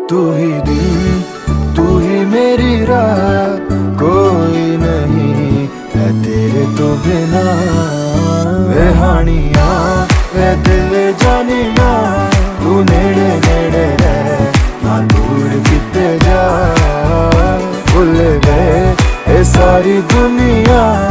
तू ही दिन, तू ही मेरी रात, कोई नहीं है तेरे तो बिना। वे हानिया वे दिल जानिया, तू नेड़े नेड़े रह ना दूर किते जा। भुल गए ये सारी दुनिया।